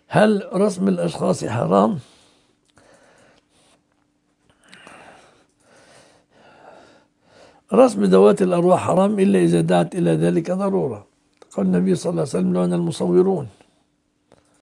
هل رسم الأشخاص حرام؟ رسم ذوات الأرواح حرام إلا إذا دعت إلى ذلك ضرورة. قال النبي صلى الله عليه وسلم: لعن المصورون.